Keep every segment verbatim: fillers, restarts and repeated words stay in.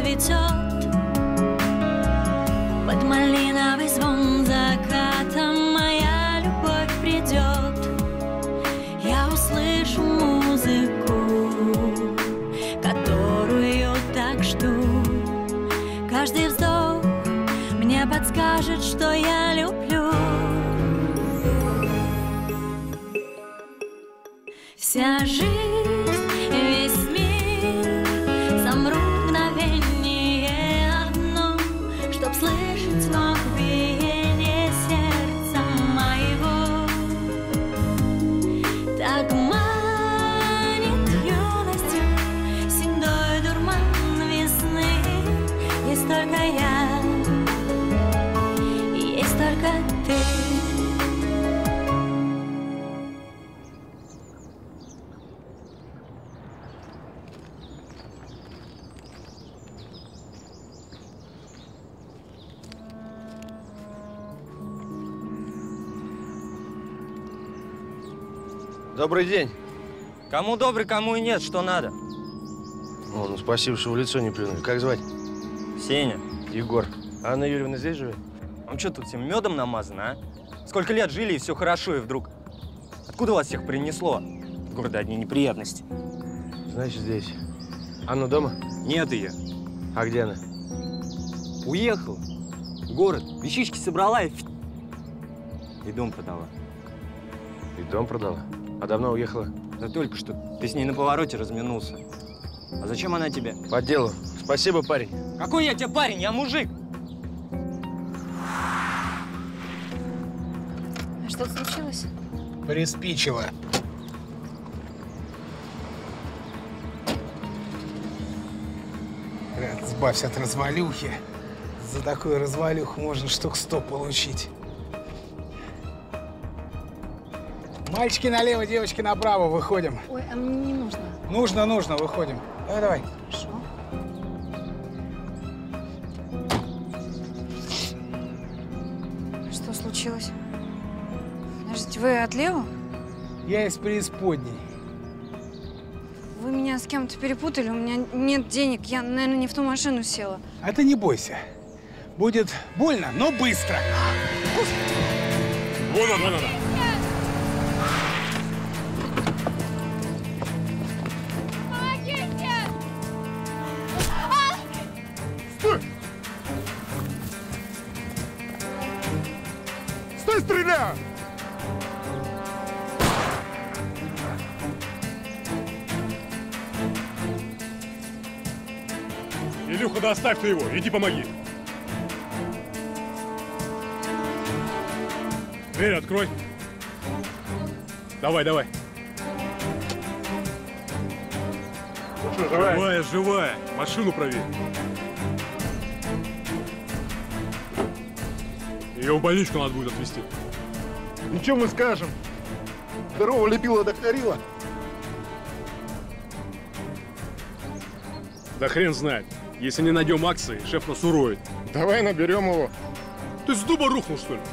цветет. Под малиновый звон заката моя любовь придет. Я услышу музыку, которую так жду. Каждый вздох мне подскажет, что я люблю. Вся жизнь, весь мир замрут в мгновение одно, чтоб слышать снова биение сердца моего. Так манит юностью седой дурман весны. Есть только я, есть только ты. Добрый день. Кому добрый, кому и нет, что надо? О, ну спасибо, что в лицо не плюнули. Как звать? Сеня. Егор. Анна Юрьевна здесь живет? Вам что, тут всем медом намазано, а? Сколько лет жили, и все хорошо, и вдруг… Откуда вас всех принесло? В городе одни неприятности. Значит, здесь. Анна дома? Нет ее. А где она? Уехала. В город. Вещички собрала и… И дом продала. И дом продала? А давно уехала? Да только что. Ты с ней на повороте разминулся. А зачем она тебе? По делу. Спасибо, парень. Какой я тебе парень? Я мужик. А что случилось? Приспичило. Брат, сбавься от развалюхи. За такую развалюху можно штук сто получить. Мальчики налево, девочки направо, выходим. Ой, а мне не нужно. Нужно, нужно, выходим. Давай, давай. Хорошо. Что случилось? Подождите, вы от Лео? Я из преисподней. Вы меня с кем-то перепутали, у меня нет денег, я, наверное, не в ту машину села. А ты не бойся. Будет больно, но быстро. Вон он, вон он. Стой, стреляй! Илюха, да оставь ты его, иди помоги. Дверь открой. Давай, давай. Ну что, живая? Живая, живая. Машину проверь. Ее в больничку надо будет отвезти. Ничего мы скажем. Здорово, лепила, докторила. Да хрен знает. Если не найдем акции, шеф нас уроет. Давай наберем его. Ты с дуба рухнул, что ли?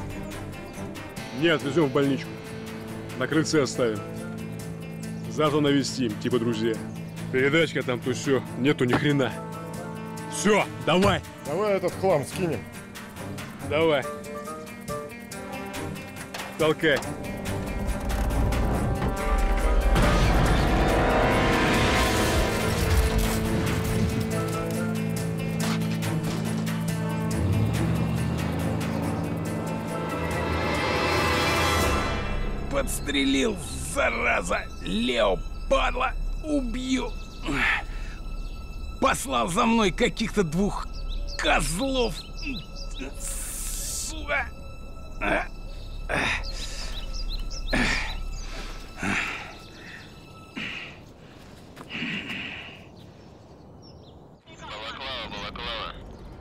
Нет, отвезем в больничку. На крыльце оставим. Завтра навестим, типа друзья. Передачка там, то все. Нету ни хрена. Все, давай. Давай этот хлам скинем. Давай. Толкай. Подстрелил, зараза! Лео, падла! Убью! Послал за мной каких-то двух козлов! Сука! Балаклава, балаклава.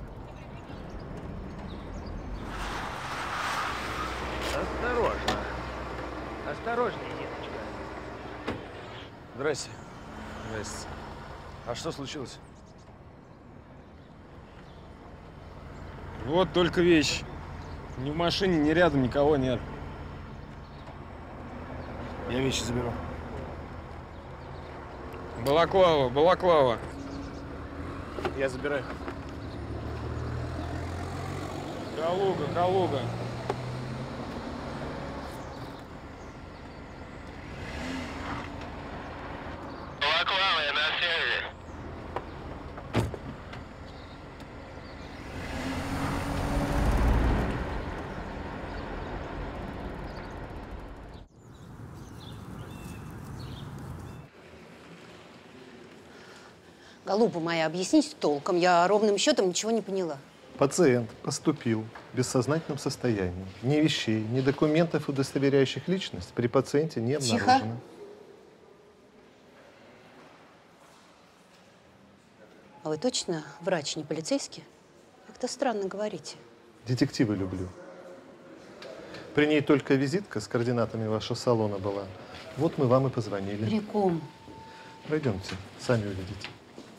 Осторожно. Осторожнее, деточка. Здрасте. Здрасте. А что случилось? Вот только вещь. Ни в машине, ни рядом никого нет. Я вещи заберу. Балаклава, балаклава. Я забираю. Калуга, Калуга. Балаклава, я на связи. Голуба моя, объясните толком. Я ровным счетом ничего не поняла. Пациент поступил в бессознательном состоянии. Ни вещей, ни документов, удостоверяющих личность, при пациенте не обнаружено. Тихо. А вы точно врач, не полицейский? Как-то странно говорите. Детективы люблю. При ней только визитка с координатами вашего салона была. Вот мы вам и позвонили. При ком? Пойдемте, сами увидите.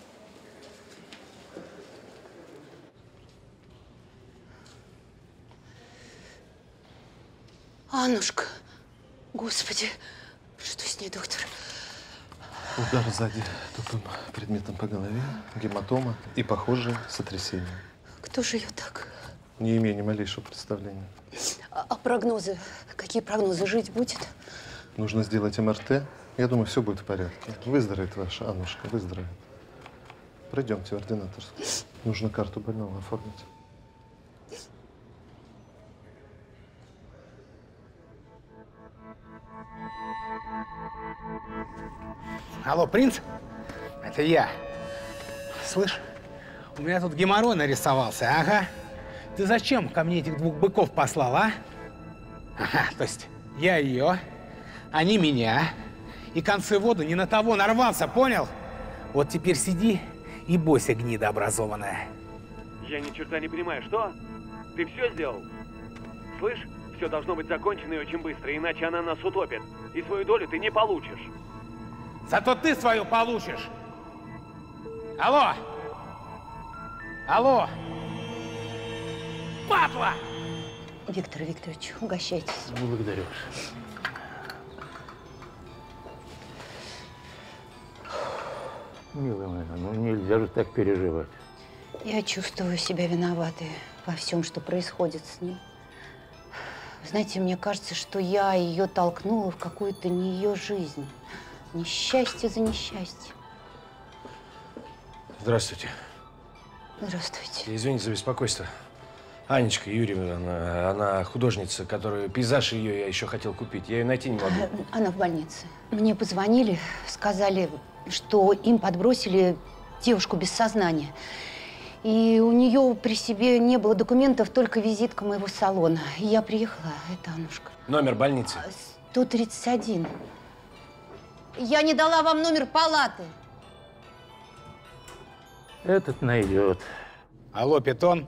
Аннушка, господи, что с ней, доктор? Удар сзади тупым предметом по голове, гематома и похожее сотрясение. Кто же ее так? Не имею ни малейшего представления. А, а прогнозы? Какие прогнозы? Жить будет? Нужно сделать эм эр тэ. Я думаю, все будет в порядке. Выздоровеет ваша Аннушка, выздоровеет. Пройдемте в ординаторскую. Нужно карту больного оформить. Алло, принц? Это я. Слышь, у меня тут геморрой нарисовался, ага. Ты зачем ко мне этих двух быков послал, а? Ага, то есть я ее, они меня, и концы воду не на того нарвался, понял? Вот теперь сиди и бойся, гнида образованная. Я ни черта не понимаю, что? Ты все сделал? Слышь, все должно быть закончено и очень быстро, иначе она нас утопит. И свою долю ты не получишь. Зато ты свою получишь. Алло! Алло! Папа! Виктор Викторович, угощайтесь. Благодарю. Милая моя, ну нельзя же так переживать. Я чувствую себя виноватой во всем, что происходит с ним. Знаете, мне кажется, что я ее толкнула в какую-то не ее жизнь. Несчастье за несчастьем. Здравствуйте. Здравствуйте. Извините за беспокойство. Анечка Юрьевна, она, она художница, которую пейзаж ее я еще хотел купить. Я ее найти не могу. Она в больнице. Мне позвонили, сказали, что им подбросили девушку без сознания. И у нее при себе не было документов, только визитка моего салона. И я приехала, это Аннушка. Номер больницы? сто тридцать один. Я не дала вам номер палаты. Этот найдет. Алло, питон.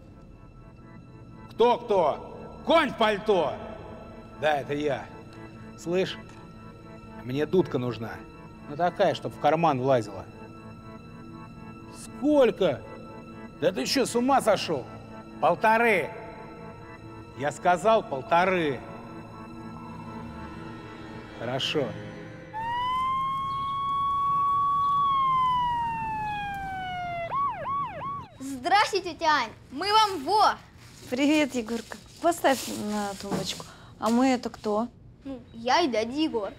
Кто-кто? Конь в пальто. Да, это я. Слышь, мне дудка нужна. Ну такая, чтоб в карман влазила. Сколько? Да ты что, с ума сошел? Полторы. Я сказал полторы. Хорошо. Здравствуйте, тетя Ань. Мы вам во. Привет, Егорка. Поставь на тумбочку. А мы это кто? Ну, я и дядя Егор.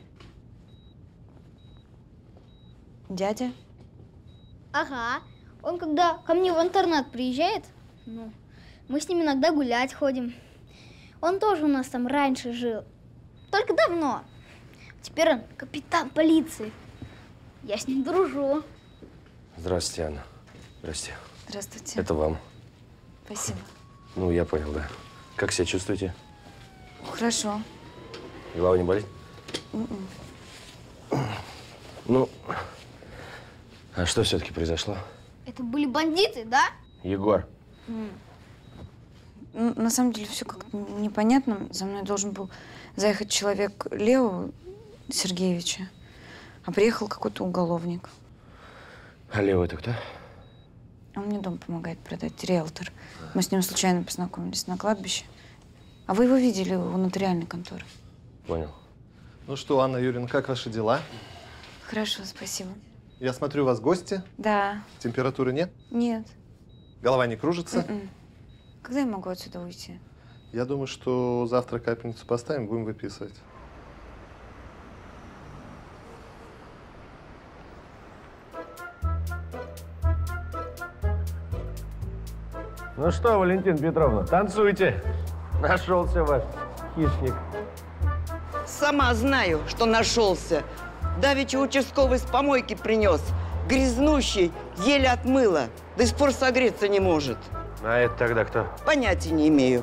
Дядя? Ага. Он когда ко мне в интернат приезжает, ну, мы с ним иногда гулять ходим. Он тоже у нас там раньше жил. Только давно. Теперь он капитан полиции. Я с ним дружу. Здравствуйте, Анна. Здрасте. Здравствуйте. Это вам. Спасибо. Ну, я понял, да. Как себя чувствуете? Хорошо. Голова не болит? Mm-mm. Ну, а что все-таки произошло? Это были бандиты, да? Егор. Mm. Ну, на самом деле все как-то непонятно. За мной должен был заехать человек Лео Сергеевича, а приехал какой-то уголовник. А Лео это кто? Он мне дом помогает продать, риэлтор. Мы с ним случайно познакомились на кладбище. А вы его видели у нотариальной конторы? Понял. Ну что, Анна Юрьевна, как ваши дела? Хорошо, спасибо. Я смотрю, у вас гости. Да. Температуры нет? Нет. Голова не кружится? М-м. Когда я могу отсюда уйти? Я думаю, что завтра капельницу поставим, будем выписывать. Ну что, Валентина Петровна, танцуйте. Нашелся ваш хищник. Сама знаю, что нашелся. Давеча участковый с помойки принес. Грязнущий, еле отмыла. До сих пор согреться не может. А это тогда кто? Понятия не имею.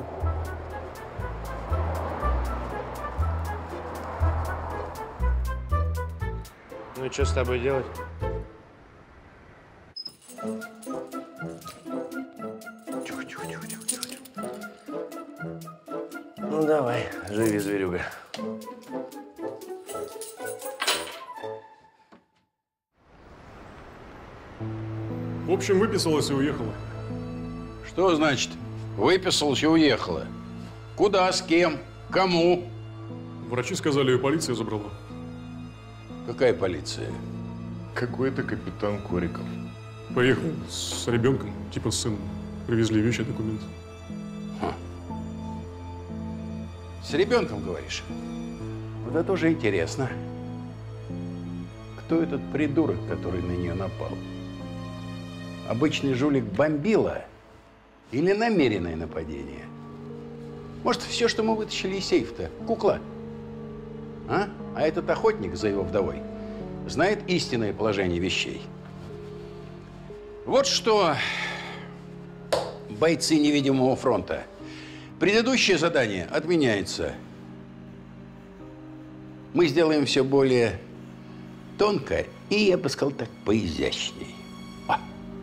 Ну и что с тобой делать? Ну давай, живи, зверюга. В общем, выписалась и уехала. Что значит выписалась и уехала? Куда, с кем, кому? Врачи сказали, и полиция забрала. Какая полиция? Какой-то капитан Кориков. Поехал с ребенком, типа с сыном. Привезли вещи, документы. Ха. С ребенком, говоришь? Вот это тоже интересно. Кто этот придурок, который на нее напал? Обычный жулик бомбила или намеренное нападение? Может, все, что мы вытащили из сейфа-то, кукла? А? А этот охотник за его вдовой знает истинное положение вещей. Вот что, бойцы невидимого фронта. Предыдущее задание отменяется. Мы сделаем все более тонко и, я бы сказал так, поизящней. А.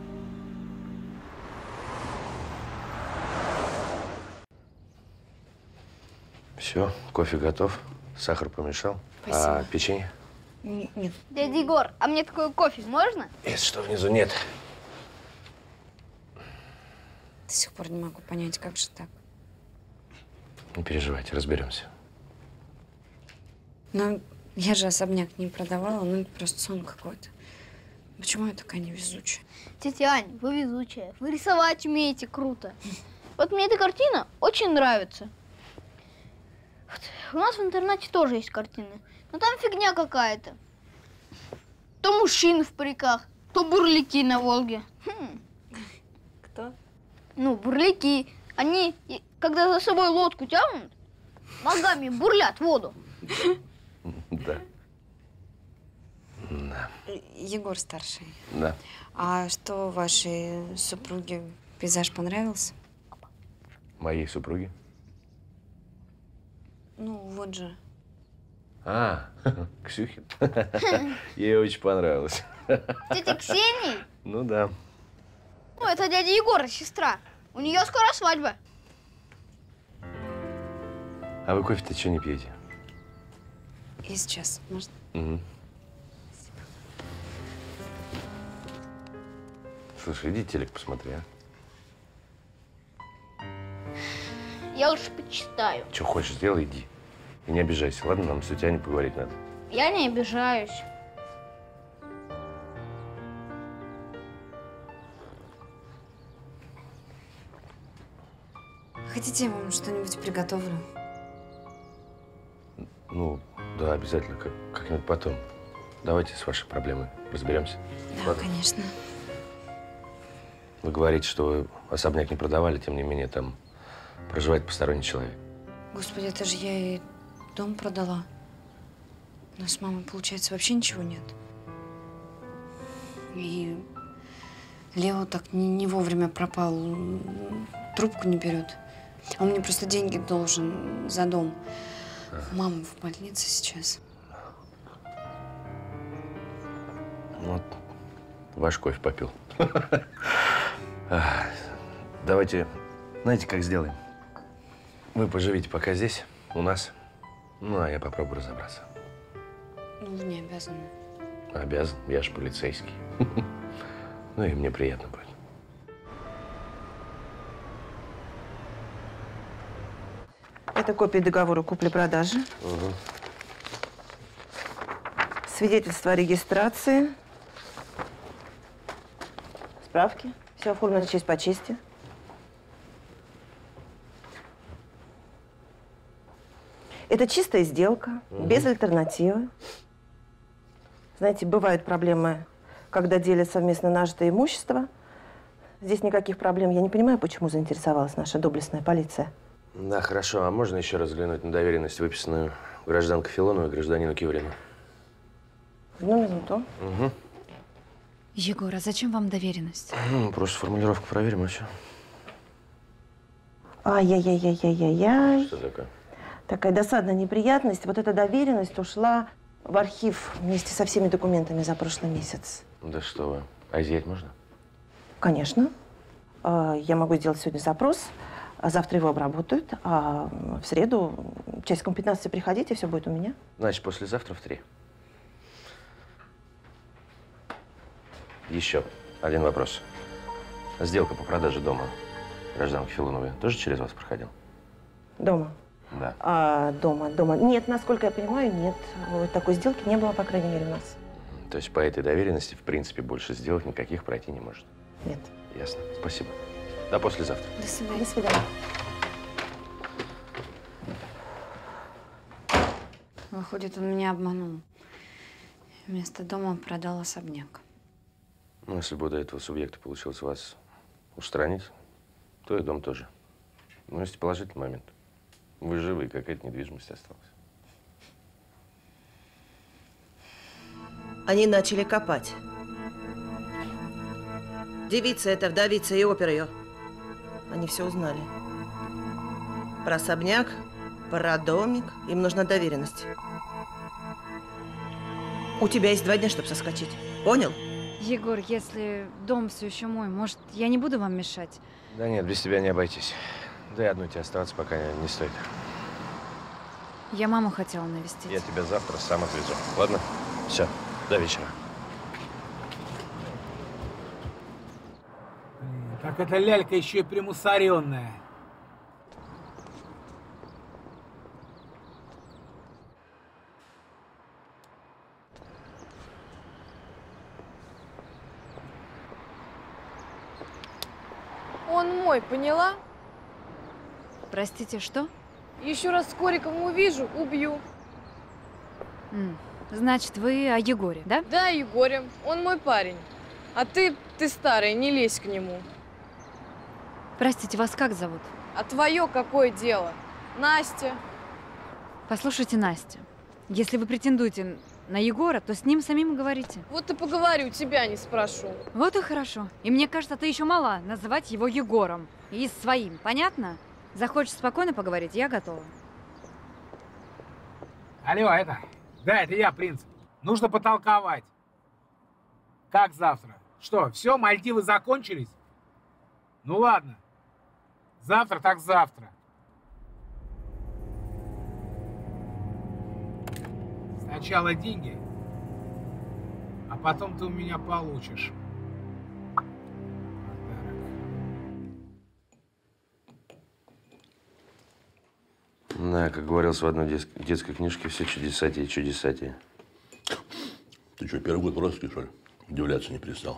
Все, кофе готов, сахар помешал. Спасибо. А печенье? Нет. Дядя Егор, а мне такой кофе можно? Это что внизу нет? До сих пор не могу понять, как же так. Не переживайте, разберемся. Ну, я же особняк не продавала, ну это просто сон какой-то. Почему я такая невезучая? Тетя Ань, вы везучая. Вы рисовать умеете круто. Вот мне эта картина очень нравится. Вот. У нас в интернете тоже есть картины. Но там фигня какая-то. То мужчины в париках, то бурлики на Волге. Хм. Кто? Ну, бурлики. Они, когда за собой лодку тянут, ногами бурлят воду. Да. Да. Егор старший. Да. А что вашей супруге пейзаж понравился? Моей супруги? Ну, вот же. А, Ксюхе. Ей очень понравилось. Тетя Ксении? Ну да. Ну, это дядя Егора, сестра. У нее скоро свадьба. А вы кофе-то что не пьете? И сейчас, может? Угу. Слушай, иди телек посмотри, а. Я лучше почитаю. Что хочешь, сделай, иди. И не обижайся, ладно? Нам с Тетяней поговорить надо. Я не обижаюсь. Хотите, я вам что-нибудь приготовлю? Ну, да, обязательно, как, как-нибудь потом. Давайте с вашей проблемой разберемся. Да, ладно? Конечно. Вы говорите, что вы особняк не продавали, тем не менее, там проживает посторонний человек. Господи, это же я и дом продала. У нас с мамой, получается, вообще ничего нет. И Лео так не, не вовремя пропал, трубку не берет. Он мне просто деньги должен за дом. А. Мама в больнице сейчас. Вот, ваш кофе попил. Давайте, знаете, как сделаем? Вы поживите пока здесь, у нас. Ну, а я попробую разобраться. Ну, вы не обязаны. Обязан, я же полицейский. Ну, и мне приятно будет. Это копия договора купли-продажи. Угу. Свидетельство о регистрации. справки. Все оформлено честь по чести. Это чистая сделка, угу. без альтернативы. Знаете, бывают проблемы, когда делят совместно нажитое имущество. Здесь никаких проблем. Я не понимаю, почему заинтересовалась наша доблестная полиция. Да, хорошо. А можно еще раз взглянуть на доверенность, выписанную гражданке Филоновой и гражданину Киврину? Одну минуту. Угу. Егор, а зачем вам доверенность? Ну, просто формулировку проверим, а все. Ай-яй-яй-яй-яй-яй. Что такое? Такая досадная неприятность. Вот эта доверенность ушла в архив вместе со всеми документами за прошлый месяц. Да что вы. А изъять можно? Конечно. Я могу сделать сегодня запрос, а завтра его обработают, а в среду часиком пятнадцати приходите, все будет у меня. Значит, послезавтра в три. Еще один вопрос. Сделка по продаже дома гражданки Филоновой тоже через вас проходила? Дома? Да. А, дома, дома. Нет, насколько я понимаю, нет. Такой сделки не было, по крайней мере, у нас. То есть по этой доверенности, в принципе, больше сделок никаких пройти не может? Нет. Ясно. Спасибо. До послезавтра. До свидания. До свидания. Выходит, он меня обманул. Вместо дома продал особняк. Ну, если бы до этого субъекта получилось вас устранить, то и дом тоже. Но есть положительный момент. Вы живы, и какая-то недвижимость осталась. Они начали копать. Девица эта, вдовица и опер ее. Они все узнали. Про особняк, про домик. Им нужна доверенность. У тебя есть два дня, чтобы соскочить. Понял? Егор, если дом все еще мой, может, я не буду вам мешать? Да нет, без тебя не обойтись. Да и одной тебе оставаться пока не, не стоит. Я маму хотела навестить. Я тебя завтра сам отвезу. Ладно? Все. До вечера. Так эта лялька еще и примусоренная. Он мой, поняла? Простите, что? Еще раз с Кориком увижу, убью. М, Значит, вы о Егоре, да? Да, Егоре. Он мой парень. А ты, ты старая, не лезь к нему. Простите, вас как зовут? А твое какое дело? Настя. Послушайте, Настя, если вы претендуете на Егора, то с ним самим говорите. Вот и поговорю, тебя не спрошу. Вот и хорошо. И мне кажется, ты еще мала называть его Егором. И своим, понятно? Захочешь спокойно поговорить, я готова. Алло, это... Да, это я, принц. Нужно потолковать. Как завтра? Что, все, Мальдивы закончились? Ну ладно. Завтра так завтра. Сначала деньги, а потом ты у меня получишь. Да, как говорилось в одной дет- детской книжке, все чудесатее и чудесатее. Ты что, первый год в розыске, что ли? Удивляться не перестал.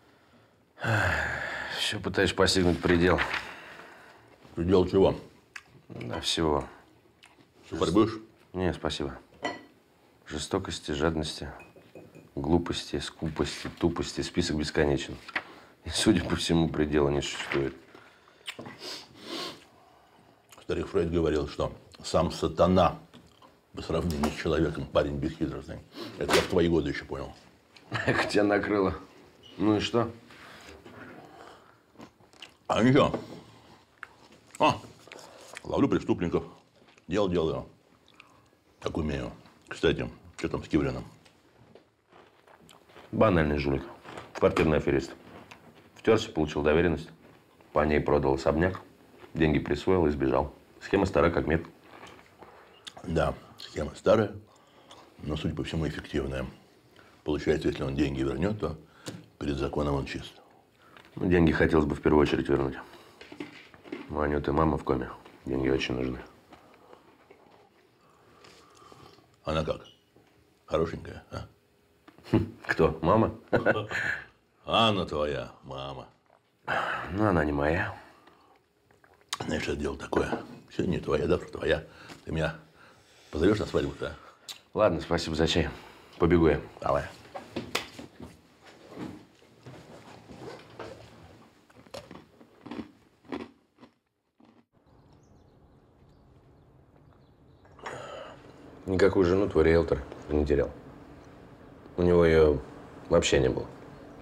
Все пытаешься постигнуть предел. Предел чего? Да, всего. Сухарь будешь? Не, спасибо. Жестокости, жадности, глупости, скупости, тупости. Список бесконечен. И, судя по всему, предела не существует. Старик Фрейд говорил, что сам сатана по сравнению с человеком парень бесхитростный. Это я в твои годы еще понял. Эх, тебя накрыло. Ну и что? А ничего. А, ловлю преступников. Дело делаю. Как умею. Кстати, что там с Киврином? Банальный жулик. Квартирный аферист. Втерся, получил доверенность. По ней продал особняк. Деньги присвоил и сбежал. Схема старая, как мир. Да, схема старая, но, судя по всему, эффективная. Получается, если он деньги вернет, то перед законом он чист. Ну, деньги хотелось бы в первую очередь вернуть. У Анюты мама в коме. Деньги очень нужны. Она как? Хорошенькая, а? Кто? Мама? Анна твоя мама. Ну, она не моя. Знаешь, это дело такое. Сегодня не твоя, завтра твоя. Ты меня позовешь на свадьбу-то, а? Ладно, спасибо за чай. Побегу я. Давай. Никакую жену твой риэлтор не терял. У него ее вообще не было.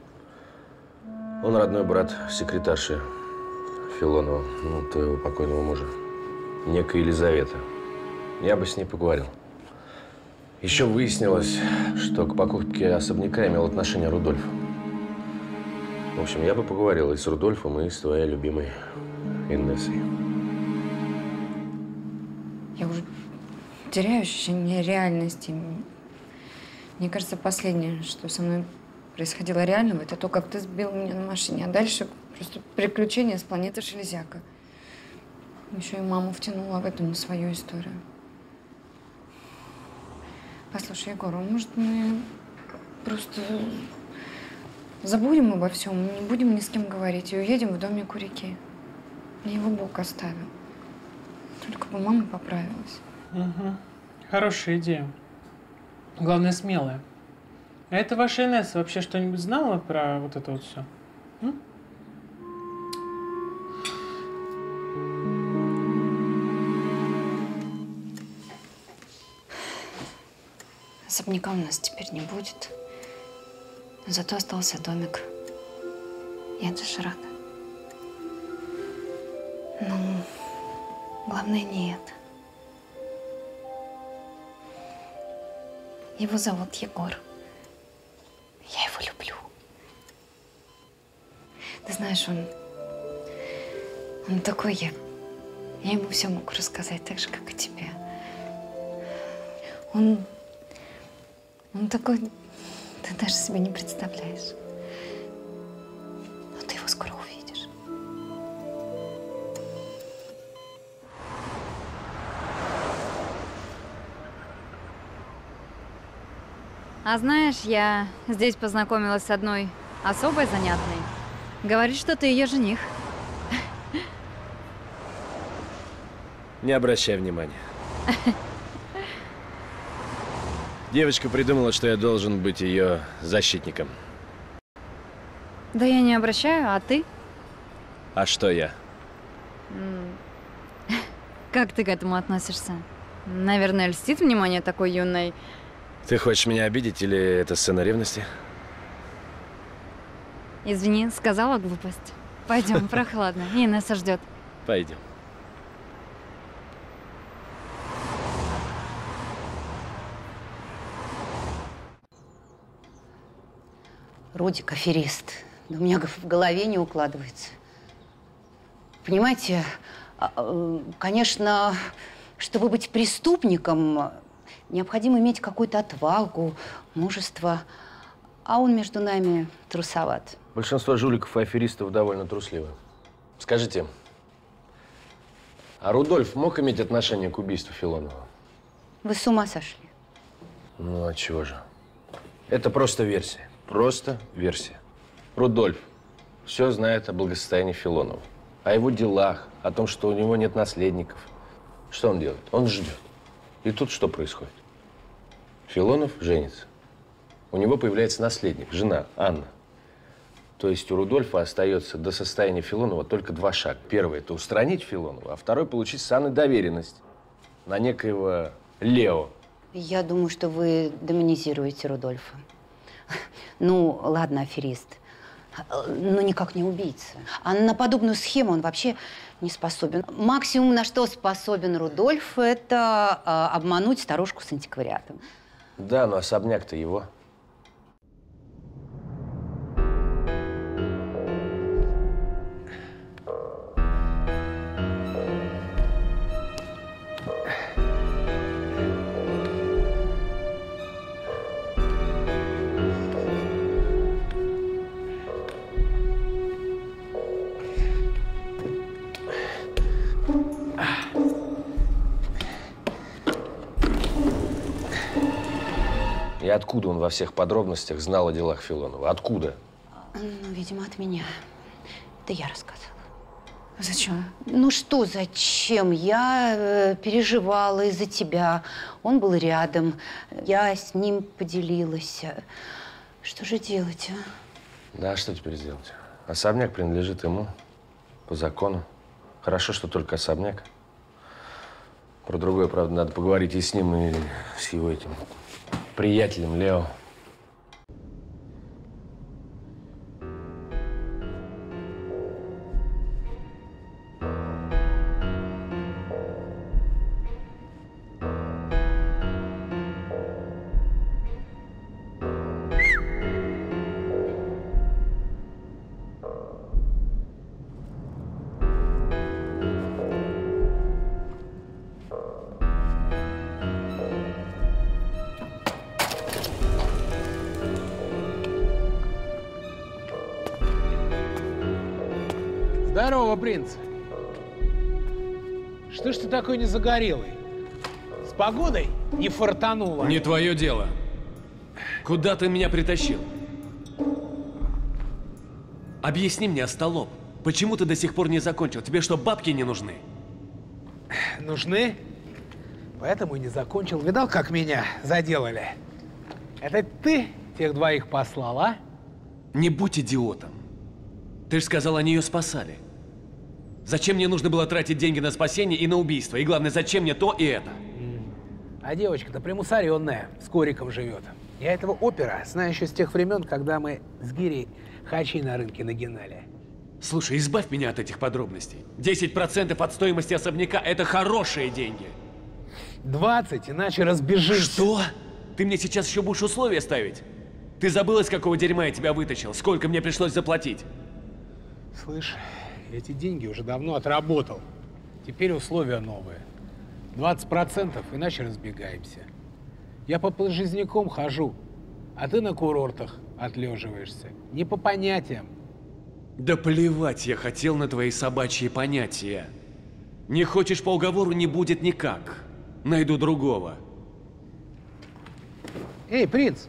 Он родной брат секретарши Филонова, ну, твоего покойного мужа, некая Елизавета. Я бы с ней поговорил. Еще выяснилось, что к покупке особняка имел отношение Рудольф. В общем, я бы поговорил и с Рудольфом, и с твоей любимой Инессой. Я уже теряю ощущение реальности. Мне кажется, последнее, что со мной происходило реального, это то, как ты сбил меня на машине. А дальше просто приключения с планеты Железяка. Еще и маму втянула в эту не свою историю. Послушай, Егор, может, мы просто забудем обо всем, не будем ни с кем говорить и уедем в домик у реки? Мне его Бог оставил. Только бы мама поправилась. Угу. Хорошая идея. Главное, смелая. А это ваша Инесса вообще что-нибудь знала про вот это вот все? М? Особняка у нас теперь не будет. Зато остался домик. Я даже рада. Но главное не это. Его зовут Егор. Я его люблю. Ты знаешь, он… Он такой, я… Я ему все могу рассказать, так же, как и тебе. Он… Он такой… Ты даже себе не представляешь. Но ты его скоро увидишь. А знаешь, я здесь познакомилась с одной особой занятной. Говорит, что ты ее жених. Не обращай внимания. Девочка придумала, что я должен быть ее защитником. Да я не обращаю, а ты? А что я? Как ты к этому относишься? Наверное, льстит внимание такой юной. Ты хочешь меня обидеть или это сцена ревности? Извини, сказала глупость. Пойдем, прохладно. Инесса ждет. Пойдем. Рудик аферист. Да у меня в голове не укладывается. Понимаете, конечно, чтобы быть преступником, необходимо иметь какую-то отвагу, мужество. А он между нами трусоват. Большинство жуликов и аферистов довольно трусливы. Скажите, а Рудольф мог иметь отношение к убийству Филонова? Вы с ума сошли? Ну, а чего же? Это просто версия. Просто версия. Рудольф все знает о благосостоянии Филонова, о его делах, о том, что у него нет наследников. Что он делает? Он ждет. И тут что происходит? Филонов женится. У него появляется наследник, жена Анна. То есть у Рудольфа остается до состояния Филонова только два шага. Первый – это устранить Филонова, а второй – получить с Анной доверенность на некоего Лео. Я думаю, что вы демонизируете Рудольфа. Ну, ладно, аферист, но никак не убийца. А на подобную схему он вообще не способен. Максимум, на что способен Рудольф, это а, обмануть старушку с антиквариатом. Да, но особняк-то его. И откуда он во всех подробностях знал о делах Филонова? Откуда? Ну, видимо, от меня. Это я рассказала. Зачем? Ну что, зачем? Я э, переживала из-за тебя. Он был рядом. Я с ним поделилась. Что же делать, а? Да, что теперь сделать? Особняк принадлежит ему по закону. Хорошо, что только особняк. Про другое, правда, надо поговорить и с ним, и с его этим приятелем Лео. Здорово, принц. Что ж ты такой не загорелый? С погодой не фартануло. Не твое дело. Куда ты меня притащил? Объясни мне, остолоп, почему ты до сих пор не закончил? Тебе что, бабки не нужны? Нужны? Поэтому и не закончил. Видал, как меня заделали? Это ты тех двоих послал, а? Не будь идиотом. Ты же сказал, они ее спасали. Зачем мне нужно было тратить деньги на спасение и на убийство? И главное, зачем мне то и это? А девочка-то примусоренная, с Кориком живет. Я этого опера знаю еще с тех времен, когда мы с Гирей хачи на рынке нагинали. Слушай, избавь меня от этих подробностей. десять процентов от стоимости особняка – это хорошие деньги. двадцать, иначе разбежишься. Что? Ты мне сейчас еще будешь условия ставить? Ты забыл, из какого дерьма я тебя вытащил? Сколько мне пришлось заплатить? Слышь, эти деньги уже давно отработал. Теперь условия новые. двадцать процентов, иначе разбегаемся. Я по полжизняком хожу, а ты на курортах отлеживаешься. Не по понятиям. Да плевать я хотел на твои собачьи понятия. Не хочешь по уговору, не будет никак. Найду другого. Эй, принц!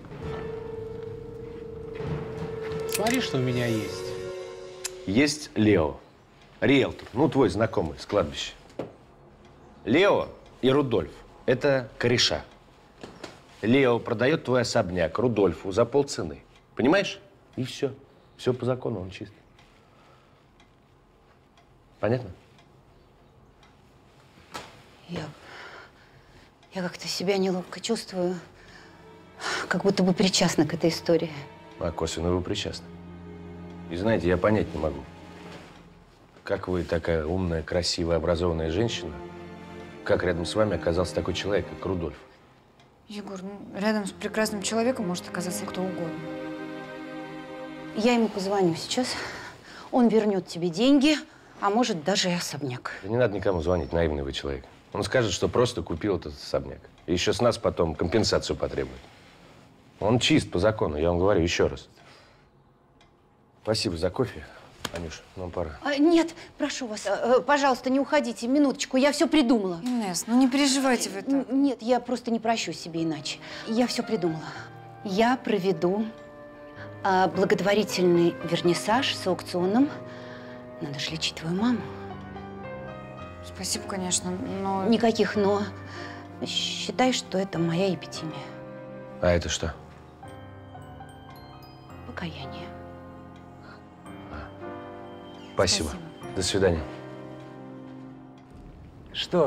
Смотри, что у меня есть. Есть Лео, риэлтор, ну твой знакомый с кладбища. Лео и Рудольф – это кореша. Лео продает твой особняк Рудольфу за полцены. Понимаешь? И все. Все по закону, он чист. Понятно? Я, я как-то себя неловко чувствую, как будто бы причастна к этой истории. А косвенно вы причастны. И знаете, я понять не могу, как вы, такая умная, красивая, образованная женщина, как рядом с вами оказался такой человек, как Рудольф? Егор, ну, рядом с прекрасным человеком может оказаться кто угодно. Я ему позвоню сейчас. Он вернет тебе деньги, а может даже и особняк. Да не надо никому звонить, наивный вы человек. Он скажет, что просто купил этот особняк. И еще с нас потом компенсацию потребует. Он чист по закону, я вам говорю еще раз. Спасибо за кофе, Анюш, нам пора. А, нет, прошу вас, э, пожалуйста, не уходите, минуточку, я все придумала. Инесс, ну не переживайте вы так. Нет, я просто не прощу себе иначе. Я все придумала. Я проведу э, благотворительный вернисаж с аукционом. Надо же лечить твою маму. Спасибо, конечно, но… Никаких «но». Считай, что это моя эпитемия. А это что? Покаяние. Спасибо. Спасибо. До свидания. Что?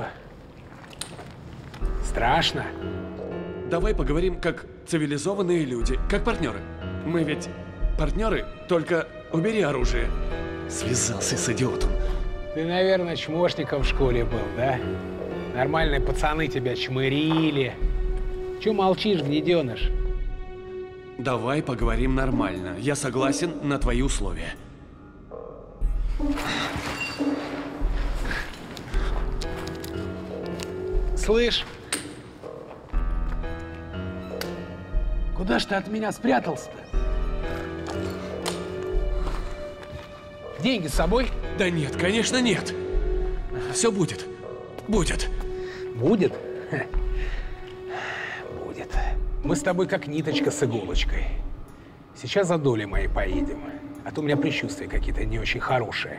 Страшно? Давай поговорим как цивилизованные люди, как партнеры. Мы ведь партнеры, только убери оружие. Связался с идиотом. Ты, наверное, чмошником в школе был, да? Нормальные пацаны тебя чмырили. Чё молчишь, гнеденыш? Давай поговорим нормально. Я согласен на твои условия. Слышь, куда ж ты от меня спрятался-то? Деньги с собой? Да нет, конечно, нет. Все будет. Будет. Будет? Будет. Мы с тобой как ниточка с иголочкой. Сейчас за долей моей поедем. А то у меня предчувствия какие-то не очень хорошие.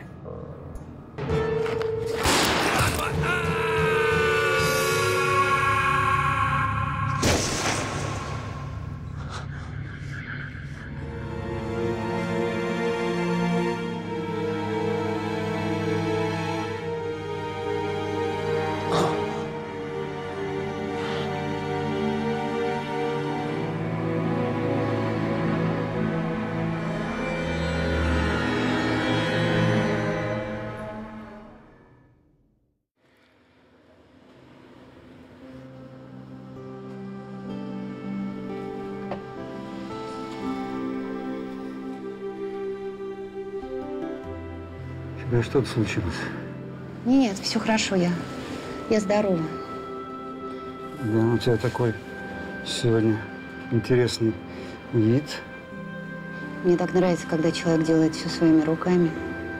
У тебя что-то случилось? Нет, все хорошо, я, я здорова. Да, у тебя такой сегодня интересный вид. Мне так нравится, когда человек делает все своими руками.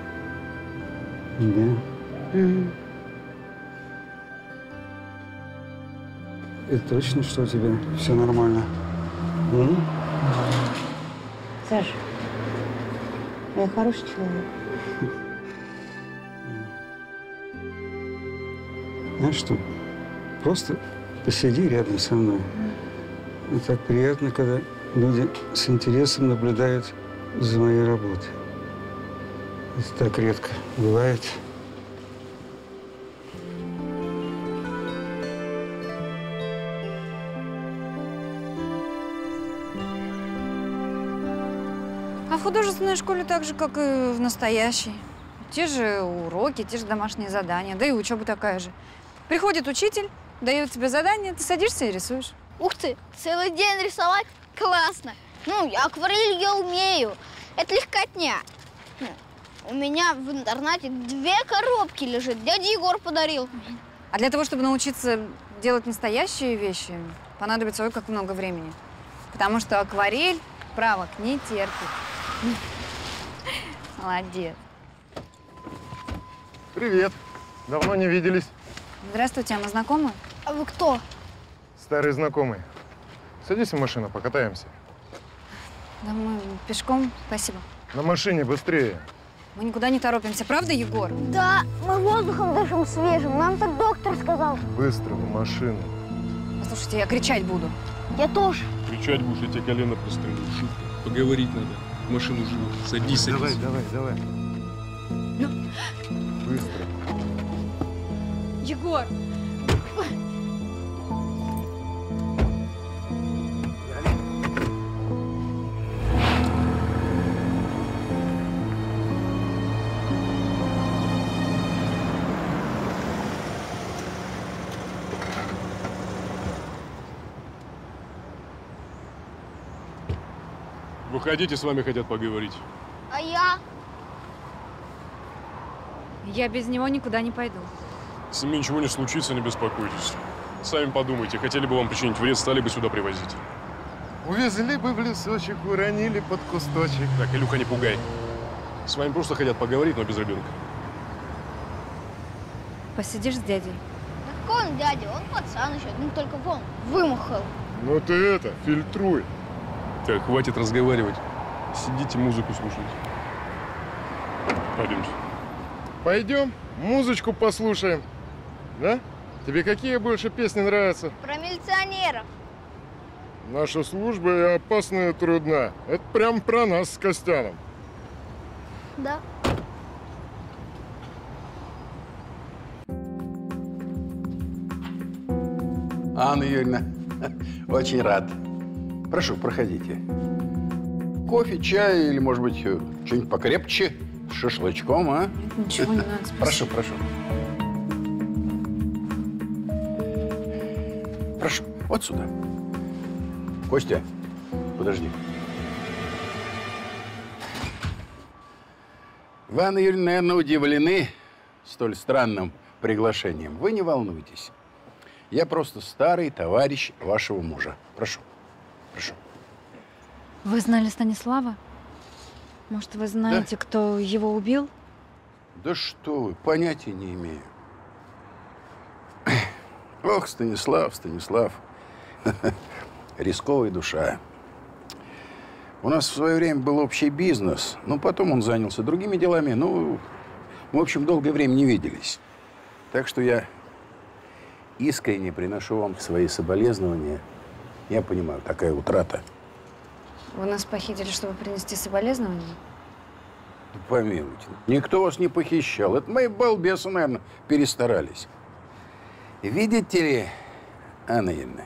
Да. Мгм. Это точно, что у тебя все нормально? М? Саша, я хороший человек. Знаешь что? Просто посиди рядом со мной. И так приятно, когда люди с интересом наблюдают за моей работой. Это так редко бывает. А в художественной школе так же, как и в настоящей. Те же уроки, те же домашние задания, да и учеба такая же. Приходит учитель, дает тебе задание, ты садишься и рисуешь. Ух ты, целый день рисовать? Классно. Ну, я акварель я умею. Это легкотня. Хм, У меня в интернате две коробки лежит. Дядя Егор подарил. А для того, чтобы научиться делать настоящие вещи, понадобится ой как много времени. Потому что акварель правок не терпит. Молодец. Привет. Давно не виделись. Здравствуйте, а мы знакомы? А вы кто? Старые знакомые. Садись в машину, покатаемся. Да мы пешком, спасибо. На машине быстрее. Мы никуда не торопимся, правда, Егор? Да, мы воздухом дышим свежим. Нам так доктор сказал. Быстро в машину. Послушайте, я кричать буду. Я тоже. Кричать будешь, я тебе колено прострелю. Шутка. Поговорить надо. В машину живо. Садись, садись. Давай, давай, давай. Быстро. Егор! Выходите, с вами хотят поговорить. А я? Я без него никуда не пойду. С ними ничего не случится, не беспокойтесь. Сами подумайте, хотели бы вам причинить вред, стали бы сюда привозить. Увезли бы в лесочек, уронили под кусточек. Так, Илюха, не пугай. С вами просто хотят поговорить, но без ребенка. Посидишь с дядей? Так он дядя, он пацан еще. Ну только вон, вымахал. Ну ты это, фильтруй. Так, хватит разговаривать. Сидите, музыку слушайте. Пойдемте. Пойдем, музычку послушаем. Да? Тебе какие больше песни нравятся? Про милиционеров. Наша служба и опасна, и трудна. Это прям про нас с Костяном. Да. Анна Юрьевна, очень рад. Прошу, проходите. Кофе, чай или, может быть, что-нибудь покрепче? С шашлычком, а? Ничего не надо, спасибо. Прошу, прошу. Прошу, вот сюда. Костя, подожди. Вы, Анна Юрьевна, наверное, удивлены столь странным приглашением. Вы не волнуйтесь. Я просто старый товарищ вашего мужа. Прошу, прошу. Вы знали Станислава? Может, вы знаете, да. кто его убил? Да что вы, понятия не имею. Ох, Станислав, Станислав. Рисковая душа. У нас в свое время был общий бизнес, но потом он занялся другими делами. Ну, в общем, долгое время не виделись. Так что я искренне приношу вам свои соболезнования. Я понимаю, такая утрата. Вы нас похитили, чтобы принести соболезнования? Ну, помилуйте, никто вас не похищал. Это мои балбесы, наверное, перестарались. Видите ли, Анна Ильина,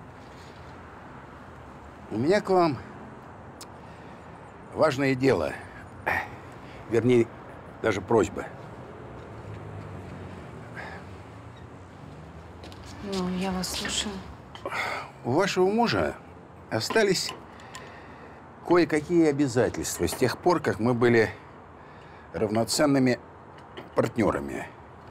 у меня к вам важное дело. Вернее, даже просьба. Ну, я вас слушаю. У вашего мужа остались кое-какие обязательства с тех пор, как мы были равноценными партнерами.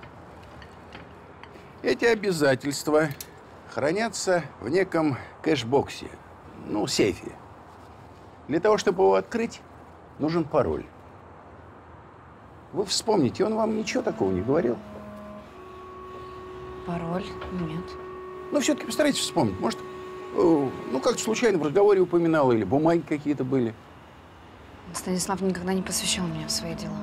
Эти обязательства хранятся в неком кэшбоксе, ну, сейфе. Для того, чтобы его открыть, нужен пароль. Вы вспомните, он вам ничего такого не говорил? Пароль? Нет. Ну, все-таки постарайтесь вспомнить. Может, ну, как-то случайно в разговоре упоминала, или бумаги какие-то были. Станислав никогда не посвящал меня в свои дела.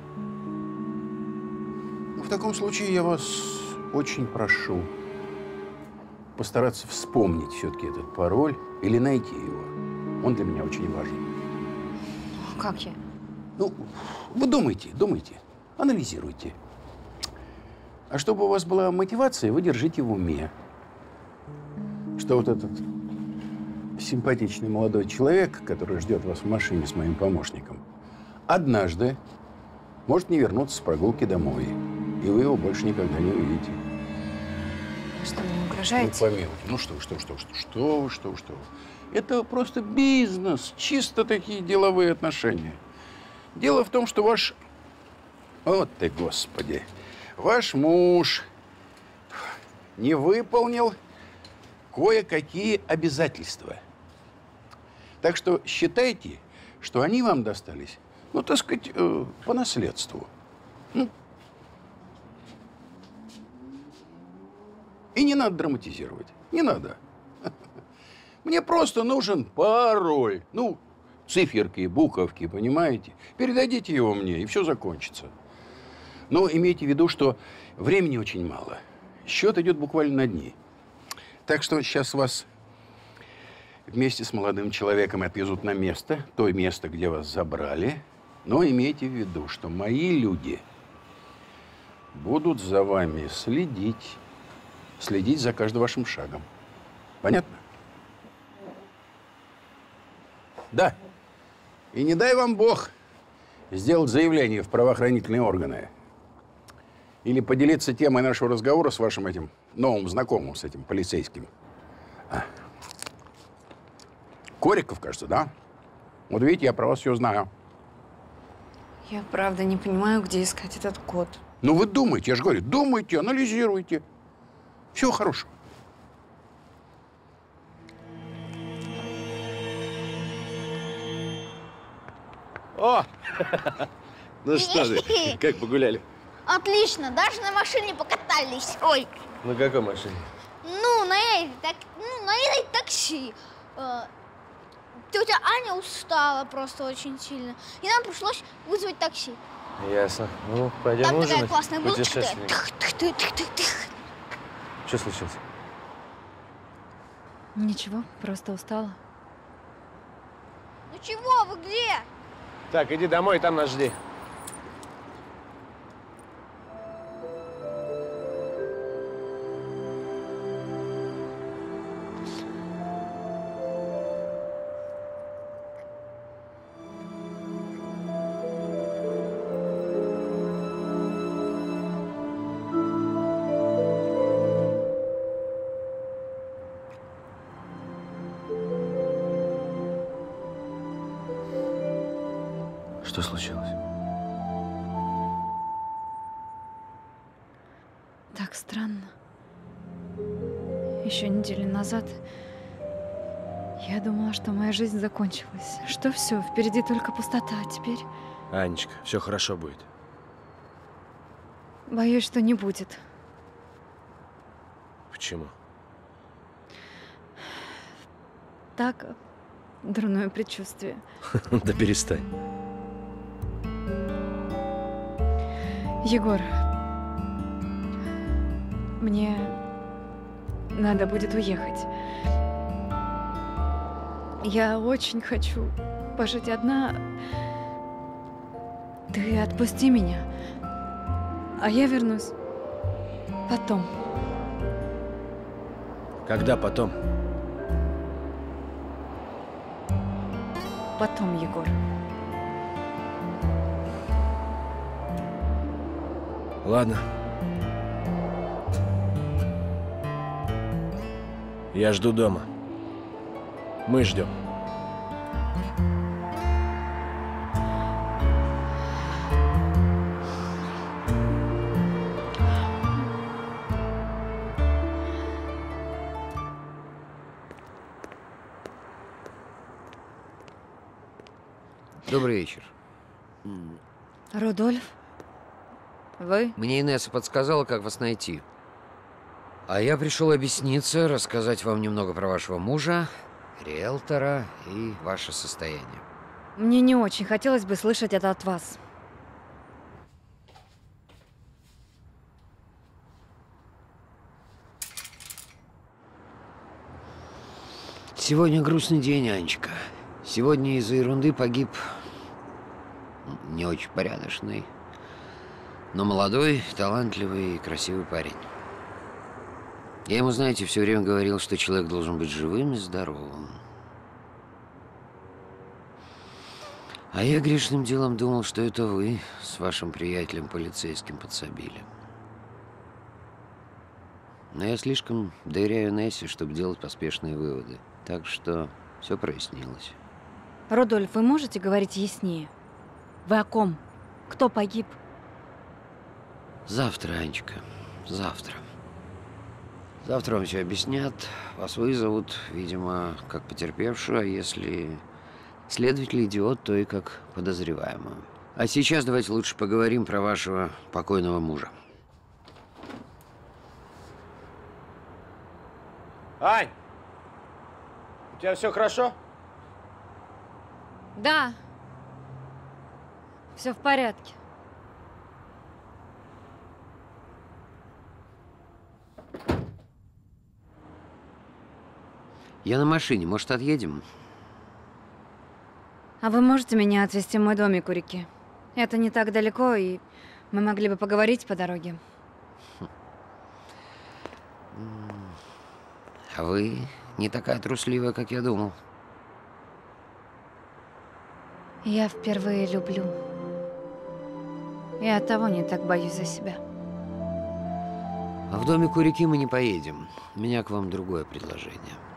Ну, в таком случае я вас очень прошу постараться вспомнить все-таки этот пароль или найти его. Он для меня очень важен. Как я? Ну, вы думайте, думайте, анализируйте. А чтобы у вас была мотивация, вы держите в уме, что вот этот симпатичный молодой человек, который ждет вас в машине с моим помощником, однажды может не вернуться с прогулки домой, и вы его больше никогда не увидите. Вы что, мне угрожаете? Ну, помилуйте. Ну что, что, что, что, что вы, что вы, что вы. Это просто бизнес, чисто такие деловые отношения. Дело в том, что ваш... Вот ты, Господи. Ваш муж не выполнил кое-какие обязательства. Так что считайте, что они вам достались, ну, так сказать, э, по наследству. Ну. И не надо драматизировать. Не надо. Мне просто нужен пароль. Ну, циферки, буковки, понимаете? Передадите его мне, и все закончится. Но имейте в виду, что времени очень мало. Счет идет буквально на дни. Так что сейчас вас вместе с молодым человеком отвезут на место, то место, где вас забрали. Но имейте в виду, что мои люди будут за вами следить, следить за каждым вашим шагом. Понятно? Да. И не дай вам Бог сделать заявление в правоохранительные органы. Или поделиться темой нашего разговора с вашим этим новым знакомым, с этим полицейским. А. Кориков, кажется, да? Вот видите, я про вас все знаю. Я правда не понимаю, где искать этот код. Ну вы думайте, я же говорю, думайте, анализируйте. Всего хорошего. О! Ну что ты, как погуляли? Отлично, даже на машине покатались. Ой. На какой машине? Ну, на этой, так, ну, на этой такси. Э, тетя Аня устала просто очень сильно. И нам пришлось вызвать такси. Ясно. Ну, пойдем Там ужинать. такая классная булочка. Путешественник. Что случилось? Ничего, просто устала. Ну чего, вы где? Так, иди домой, там нас жди. Что случилось? Так странно. Еще неделю назад я думала, что моя жизнь закончилась. Что все, впереди только пустота, а теперь... Анечка, все хорошо будет. Боюсь, что не будет. Почему? Так дурное предчувствие. Да перестань. Егор, мне надо будет уехать. Я очень хочу пожить одна. Ты отпусти меня, а я вернусь потом. Когда потом? Потом, Егор. Ладно. Я жду дома. Мы ждем. Добрый вечер. Рудольф? Вы? Мне Инесса подсказала, как вас найти. А я пришел объясниться, рассказать вам немного про вашего мужа, риэлтора и ваше состояние. Мне не очень хотелось бы слышать это от вас. Сегодня грустный день, Анечка. Сегодня из-за ерунды погиб не очень порядочный, но молодой, талантливый и красивый парень. Я ему, знаете, все время говорил, что человек должен быть живым и здоровым. А я грешным делом думал, что это вы с вашим приятелем полицейским подсобили. Но я слишком доверяю Нессе, чтобы делать поспешные выводы. Так что все прояснилось. Рудольф, вы можете говорить яснее? Вы о ком? Кто погиб? Завтра, Анечка, завтра. Завтра вам все объяснят. Вас вызовут, видимо, как потерпевшую, а если следователь идиот, то и как подозреваемую. А сейчас давайте лучше поговорим про вашего покойного мужа. Ань! У тебя все хорошо? Да. Все в порядке. Я на машине. Может, отъедем? А вы можете меня отвезти в мой домик у реки? Это не так далеко, и мы могли бы поговорить по дороге. А вы не такая трусливая, как я думал. Я впервые люблю. И оттого не так боюсь за себя. А в домик у реки мы не поедем. У меня к вам другое предложение.